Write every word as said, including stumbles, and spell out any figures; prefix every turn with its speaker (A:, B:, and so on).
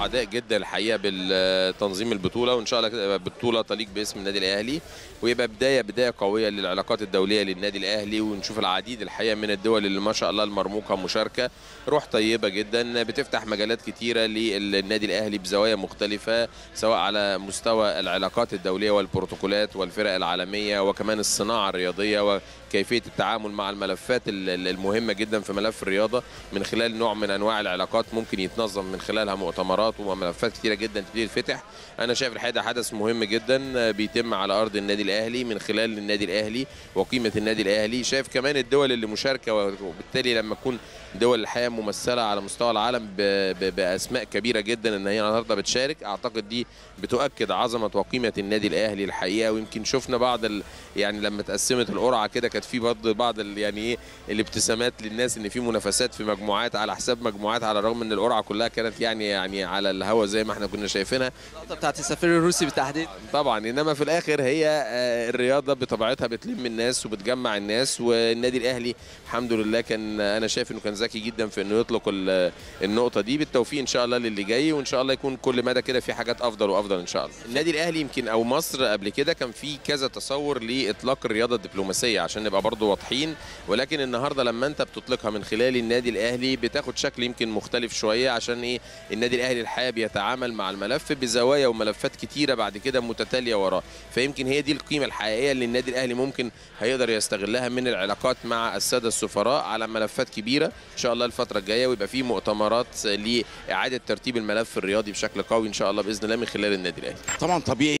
A: سعداء جدا الحقيقه بالتنظيم البطوله، وان شاء الله كده بطوله تليق باسم النادي الاهلي، ويبقى بدايه بدايه قويه للعلاقات الدوليه للنادي الاهلي، ونشوف العديد الحقيقه من الدول اللي ما شاء الله المرموقه مشاركه. روح طيبه جدا بتفتح مجالات كتيره للنادي الاهلي بزوايا مختلفه، سواء على مستوى العلاقات الدوليه والبروتوكولات والفرق العالميه، وكمان الصناعه الرياضيه وكيفيه التعامل مع الملفات المهمه جدا في ملف الرياضه، من خلال نوع من انواع العلاقات ممكن يتنظم من خلالها مؤتمرات وملفات كتيره جدا تبتدي تفتح. انا شايف الحقيقه حدث مهم جدا بيتم على ارض النادي الاهلي من خلال النادي الاهلي وقيمه النادي الاهلي. شايف كمان الدول اللي مشاركه، وبالتالي لما تكون دول الحقيقه ممثله على مستوى العالم باسماء كبيره جدا ان هي النهارده بتشارك، اعتقد دي بتؤكد عظمه وقيمه النادي الاهلي الحقيقه. ويمكن شفنا بعض ال... يعني لما اتقسمت القرعه كده كانت في برضه بعض ال... يعني ايه الابتسامات للناس ان في منافسات في مجموعات على حساب مجموعات، على الرغم ان القرعه كلها كانت يعني يعني على الهوا زي ما احنا كنا شايفينها.
B: اللقطه بتاعت السفير الروسي بالتحديد
A: طبعا، انما في الاخر هي الرياضه بطبيعتها بتلم الناس وبتجمع الناس، والنادي الاهلي الحمد لله كان انا شايف انه كان ذكي جدا في انه يطلق النقطه دي. بالتوفيق ان شاء الله للي جاي، وان شاء الله يكون كل مدى كده في حاجات افضل وافضل ان شاء الله. النادي الاهلي يمكن او مصر قبل كده كان في كذا تصور لاطلاق الرياضه الدبلوماسيه عشان نبقى برضو واضحين، ولكن النهارده لما انت بتطلقها من خلال النادي الاهلي بتاخد شكل يمكن مختلف شويه، عشان ايه النادي الاهلي الحقيقه بيتعامل مع الملف بزوايا وملفات كتيره بعد كده متتاليه وراه، فيمكن هي دي القيمه الحقيقيه اللي النادي الاهلي ممكن هيقدر يستغلها من العلاقات مع الساده السفراء على ملفات كبيره ان شاء الله الفتره الجايه، ويبقى في مؤتمرات لاعاده ترتيب الملف الرياضي بشكل قوي ان شاء الله باذن الله من خلال النادي الاهلي.
C: طبعا طبيعي